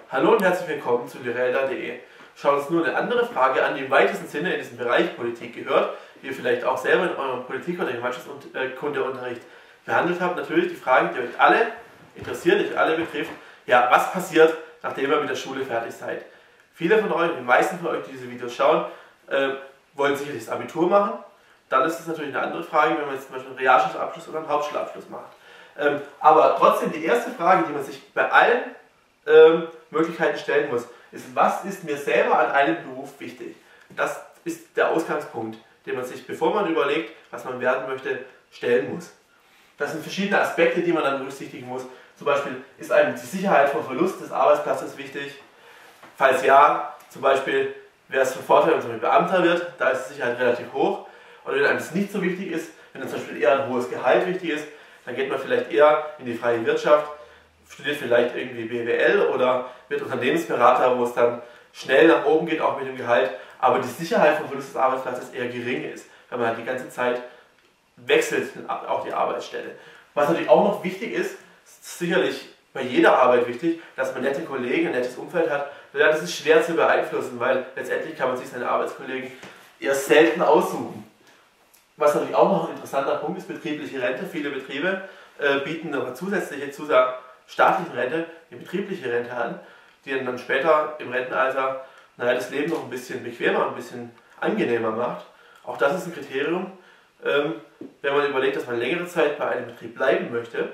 Hallo und herzlich willkommen zu lirelda.de. Schauen uns nun eine andere Frage an, die im weitesten Sinne in diesen Bereich Politik gehört, die ihr vielleicht auch selber in eurem Politik- oder Gemeinschaftskundeunterricht behandelt habt. Natürlich die Frage, die euch alle interessiert, die euch alle betrifft. Ja, was passiert, nachdem ihr mit der Schule fertig seid? Viele von euch, die meisten von euch, die diese Videos schauen, wollen sicherlich das Abitur machen. Dann ist es natürlich eine andere Frage, wenn man jetzt zum Beispiel einen Realschulabschluss oder einen Hauptschulabschluss macht. Aber trotzdem die erste Frage, die man sich bei allen Möglichkeiten stellen muss, ist, was ist mir selber an einem Beruf wichtig? Das ist der Ausgangspunkt, den man sich, bevor man überlegt, was man werden möchte, stellen muss. Das sind verschiedene Aspekte, die man dann berücksichtigen muss. Zum Beispiel, ist einem die Sicherheit vor Verlust des Arbeitsplatzes wichtig? Falls ja, zum Beispiel wäre es von Vorteil, wenn man Beamter wird, da ist die Sicherheit relativ hoch. Oder wenn einem das nicht so wichtig ist, wenn dann zum Beispiel eher ein hohes Gehalt wichtig ist, dann geht man vielleicht eher in die freie Wirtschaft, studiert vielleicht irgendwie BWL oder wird Unternehmensberater, wo es dann schnell nach oben geht, auch mit dem Gehalt, aber die Sicherheit vom Verlust des Arbeitsplatzes eher gering ist, weil man halt die ganze Zeit wechselt, auch die Arbeitsstelle. Was natürlich auch noch wichtig ist sicherlich bei jeder Arbeit wichtig, dass man nette Kollegen, ein nettes Umfeld hat. Ja, das ist schwer zu beeinflussen, weil letztendlich kann man sich seine Arbeitskollegen eher selten aussuchen. Was natürlich auch noch ein interessanter Punkt ist, betriebliche Rente. Viele Betriebe bieten noch eine zusätzliche zu der staatlichen Rente, die betriebliche Rente an, die dann später im Rentenalter das Leben noch ein bisschen bequemer, ein bisschen angenehmer macht. Auch das ist ein Kriterium, wenn man überlegt, dass man längere Zeit bei einem Betrieb bleiben möchte.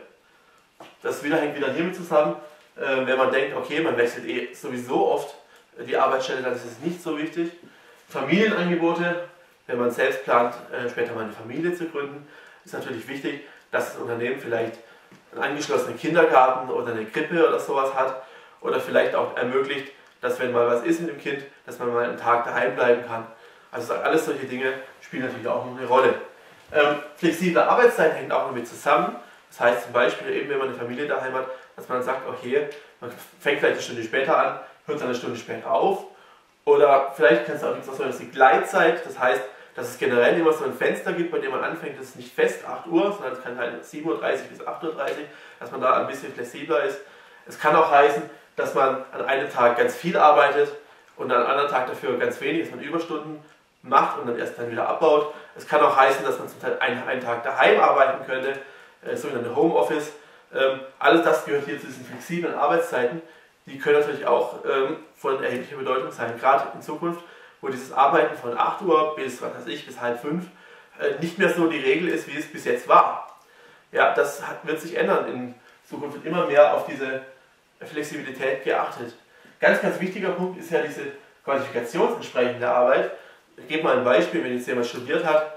Das hängt wieder hiermit zusammen, wenn man denkt, okay, man wechselt sowieso oft die Arbeitsstelle, dann ist es nicht so wichtig. Familienangebote, wenn man selbst plant, später mal eine Familie zu gründen, ist natürlich wichtig, dass das Unternehmen vielleicht einen angeschlossenen Kindergarten oder eine Krippe oder sowas hat oder vielleicht auch ermöglicht, dass wenn mal was ist mit dem Kind, dass man mal einen Tag daheim bleiben kann. Also alles solche Dinge spielen natürlich auch noch eine Rolle. Flexible Arbeitszeit hängt auch noch mit zusammen. Das heißt zum Beispiel eben, wenn man eine Familie daheim hat, dass man dann sagt, okay, man fängt vielleicht eine Stunde später an, hört dann eine Stunde später auf. Oder vielleicht kann es auch so, dass die Gleitzeit, das heißt, dass es generell immer so ein Fenster gibt, bei dem man anfängt, das ist nicht fest 8 Uhr, sondern es kann halt 7:30 Uhr bis 8:30 Uhr, dass man da ein bisschen flexibler ist. Es kann auch heißen, dass man an einem Tag ganz viel arbeitet und an einem anderen Tag dafür ganz wenig, dass man Überstunden macht und dann erst dann wieder abbaut. Es kann auch heißen, dass man zum Teil einen Tag daheim arbeiten könnte, sogenannte Homeoffice. Alles das gehört hier zu diesen flexiblen Arbeitszeiten. Die können natürlich auch von erheblicher Bedeutung sein, gerade in Zukunft, wo dieses Arbeiten von 8 Uhr bis, was weiß ich, bis 4:30 nicht mehr so die Regel ist, wie es bis jetzt war. Ja, das wird sich ändern. In Zukunft wird immer mehr auf diese Flexibilität geachtet. Ganz, ganz wichtiger Punkt ist ja diese qualifikationsentsprechende Arbeit. Ich gebe mal ein Beispiel, wenn jetzt jemand studiert hat,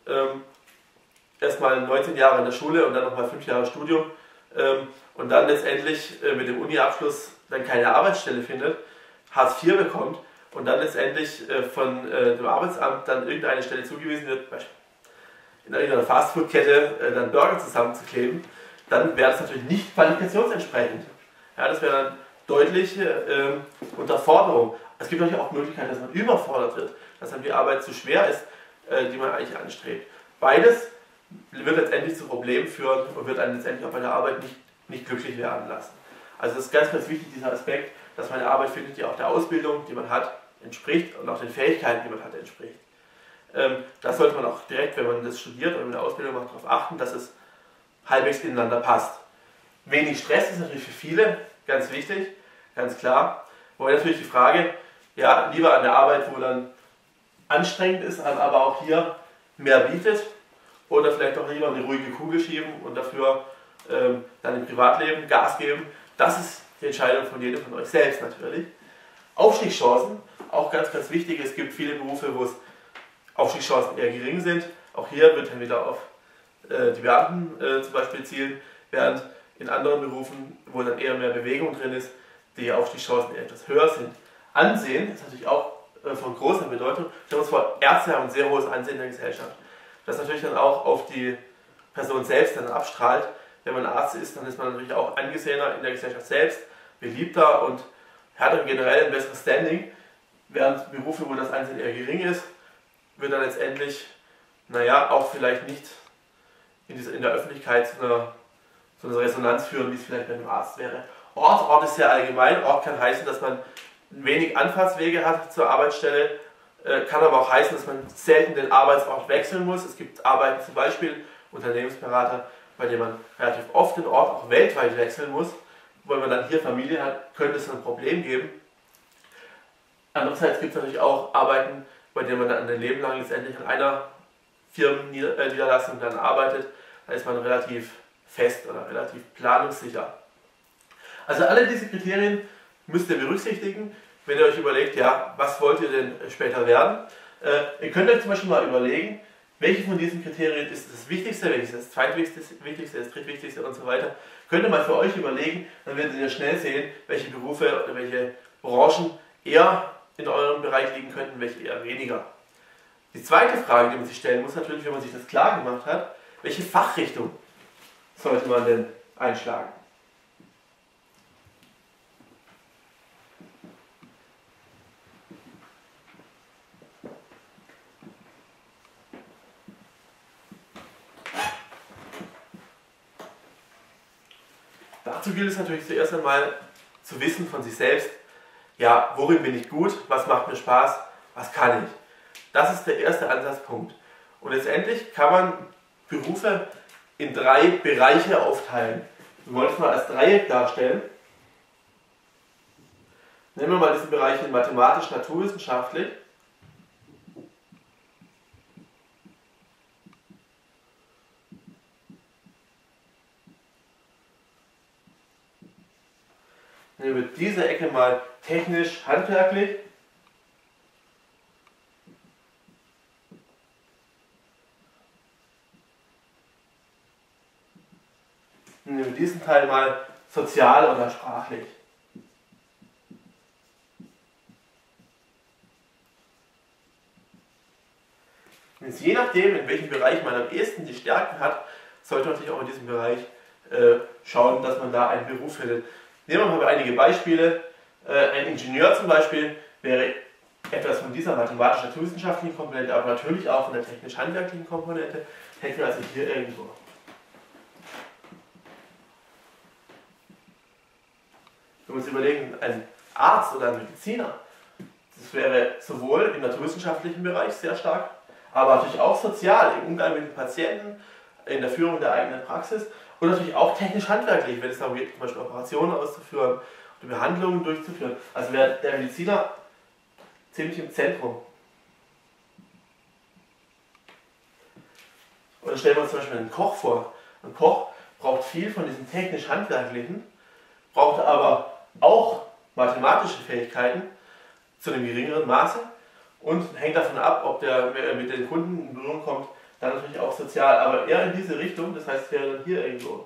erstmal 19 Jahre in der Schule und dann nochmal 5 Jahre Studium und dann letztendlich mit dem Uni-Abschluss dann keine Arbeitsstelle findet, Hartz IV bekommt und dann letztendlich von dem Arbeitsamt dann irgendeine Stelle zugewiesen wird, in irgendeiner Fastfood-Kette dann Burger zusammenzukleben, dann wäre das natürlich nicht qualifikationsentsprechend. Ja, das wäre dann deutliche Unterforderung. Es gibt natürlich auch Möglichkeiten, dass man überfordert wird, dass dann die Arbeit zu schwer ist, die man eigentlich anstrebt. Beides wird letztendlich zu Problemen führen und wird einen letztendlich auch bei der Arbeit nicht glücklich werden lassen. Also es ist ganz, ganz wichtig, dieser Aspekt, dass man eine Arbeit findet, die auch der Ausbildung, die man hat, entspricht und auch den Fähigkeiten, die man hat, entspricht. Da sollte man auch direkt, wenn man das studiert oder eine Ausbildung macht, darauf achten, dass es halbwegs ineinander passt. Wenig Stress ist natürlich für viele ganz wichtig, ganz klar. Wobei natürlich die Frage, ja, lieber an der Arbeit, wo dann anstrengend ist, aber auch hier mehr bietet, oder vielleicht auch lieber eine ruhige Kugel schieben und dafür dann im Privatleben Gas geben. Das ist die Entscheidung von jedem von euch selbst natürlich. Aufstiegschancen, auch ganz, ganz wichtig. Es gibt viele Berufe, wo es Aufstiegschancen eher gering sind. Auch hier wird dann wieder auf die Beamten zum Beispiel zielen, während in anderen Berufen, wo dann eher mehr Bewegung drin ist, die Aufstiegschancen etwas höher sind. Ansehen ist natürlich auch von großer Bedeutung. Stellen wir uns vor, Ärzte haben ein sehr hohes Ansehen in der Gesellschaft. Das natürlich dann auch auf die Person selbst dann abstrahlt. Wenn man Arzt ist, dann ist man natürlich auch angesehener in der Gesellschaft selbst, beliebter und hat dann generell ein besseres Standing. Während Berufe, wo das Ansehen eher gering ist, wird dann letztendlich, auch vielleicht nicht in der Öffentlichkeit zu einer Resonanz führen, wie es vielleicht bei einem Arzt wäre. Ort. Ort ist sehr allgemein. Ort kann heißen, dass man wenig Anfahrtswege hat zur Arbeitsstelle, kann aber auch heißen, dass man selten den Arbeitsort wechseln muss. Es gibt Arbeiten, zum Beispiel Unternehmensberater, bei denen man relativ oft den Ort auch weltweit wechseln muss. Weil man dann hier Familie hat, könnte es ein Problem geben. Andererseits gibt es natürlich auch Arbeiten, bei denen man dann ein Leben lang letztendlich an einer Firmenniederlassung dann arbeitet. Da ist man relativ fest oder relativ planungssicher. Also alle diese Kriterien müsst ihr berücksichtigen, wenn ihr euch überlegt, ja, was wollt ihr denn später werden. Ihr könnt euch zum Beispiel mal überlegen, welche von diesen Kriterien ist das Wichtigste, welches ist das Zweitwichtigste, das Drittwichtigste und so weiter. Könnt ihr mal für euch überlegen, dann werdet ihr schnell sehen, welche Berufe oder welche Branchen eher in eurem Bereich liegen könnten, welche eher weniger. Die zweite Frage, die man sich stellen muss, natürlich, wenn man sich das klar gemacht hat, welche Fachrichtung sollte man denn einschlagen? Dazu gilt es natürlich zuerst einmal zu wissen von sich selbst, ja, worin bin ich gut, was macht mir Spaß, was kann ich. Das ist der erste Ansatzpunkt. Und letztendlich kann man Berufe in 3 Bereiche aufteilen. Wir wollen es mal als Dreieck darstellen. Nehmen wir mal diesen Bereich in mathematisch-naturwissenschaftlich. Nehmen wir diese Ecke mal technisch-handwerklich. Nehmen wir diesen Teil mal sozial oder sprachlich. Und jetzt je nachdem, in welchem Bereich man am ehesten die Stärken hat, sollte man natürlich auch in diesem Bereich schauen, dass man da einen Beruf findet. Nehmen wir mal einige Beispiele. Ein Ingenieur zum Beispiel wäre etwas von dieser mathematisch-naturwissenschaftlichen Komponente, aber natürlich auch von der technisch-handwerklichen Komponente. Hätten wir also hier irgendwo. Wenn wir uns überlegen, ein Arzt oder ein Mediziner, das wäre sowohl im naturwissenschaftlichen Bereich sehr stark, aber natürlich auch sozial, im Umgang mit den Patienten, in der Führung der eigenen Praxis und natürlich auch technisch-handwerklich, wenn es darum geht, zum Beispiel Operationen auszuführen oder Behandlungen durchzuführen. Also wäre der Mediziner ziemlich im Zentrum. Oder stellen wir uns zum Beispiel einen Koch vor. Ein Koch braucht viel von diesem technisch-handwerklichen, braucht aber auch mathematische Fähigkeiten zu einem geringeren Maße und hängt davon ab, ob der mit den Kunden in Berührung kommt, dann natürlich auch sozial, aber eher in diese Richtung, das heißt, wäre dann hier irgendwo.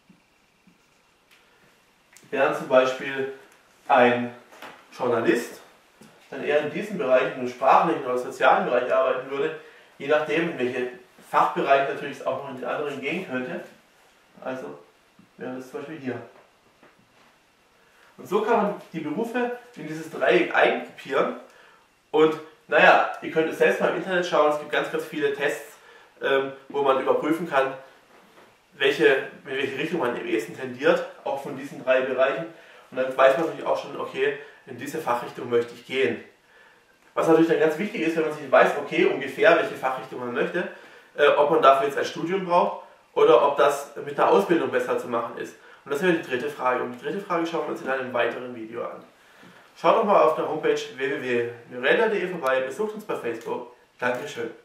Während zum Beispiel ein Journalist dann eher in diesem Bereich, im sprachlichen oder sozialen Bereich arbeiten würde, je nachdem, in welche Fachbereiche natürlich es auch noch in die anderen gehen könnte. Also wäre das zum Beispiel hier. Und so kann man die Berufe in dieses Dreieck eingruppieren und naja, ihr könnt es selbst mal im Internet schauen, es gibt ganz, ganz viele Tests, wo man überprüfen kann, in welche Richtung man am ehesten tendiert, auch von diesen 3 Bereichen. Und dann weiß man natürlich auch schon, okay, in diese Fachrichtung möchte ich gehen. Was natürlich dann ganz wichtig ist, wenn man sich weiß, okay, ungefähr welche Fachrichtung man möchte, ob man dafür jetzt ein Studium braucht oder ob das mit der Ausbildung besser zu machen ist. Und das wäre die dritte Frage. Und die dritte Frage schauen wir uns in einem weiteren Video an. Schaut doch mal auf der Homepage www.mirella.de vorbei, besucht uns bei Facebook. Dankeschön.